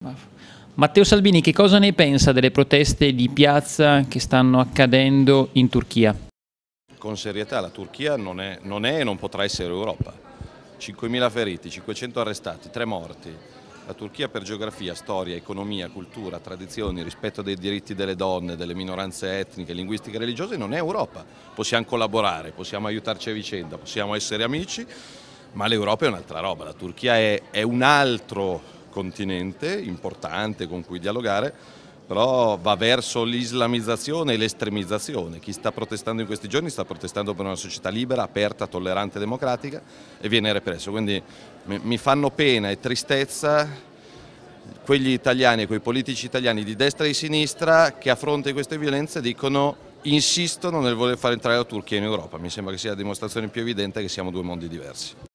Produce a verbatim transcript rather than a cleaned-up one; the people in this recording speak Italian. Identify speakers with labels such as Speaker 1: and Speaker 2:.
Speaker 1: Matteo Salvini, che cosa ne pensa delle proteste di piazza che stanno accadendo in Turchia?
Speaker 2: Con serietà, la Turchia non è, non è e non potrà essere Europa. cinquemila feriti, cinquecento arrestati, tre morti. La Turchia per geografia, storia, economia, cultura, tradizioni, rispetto dei diritti delle donne, delle minoranze etniche, linguistiche e religiose non è Europa. Possiamo collaborare, possiamo aiutarci a vicenda, possiamo essere amici, ma l'Europa è un'altra roba. La Turchia è, è un altro continente importante con cui dialogare, però va verso l'islamizzazione e l'estremizzazione. Chi sta protestando in questi giorni sta protestando per una società libera, aperta, tollerante e democratica e viene represso. Quindi mi fanno pena e tristezza quegli italiani, quei politici italiani di destra e di sinistra che a fronte di queste violenze dicono, insistono nel voler far entrare la Turchia in Europa. Mi sembra che sia la dimostrazione più evidente che siamo due mondi diversi.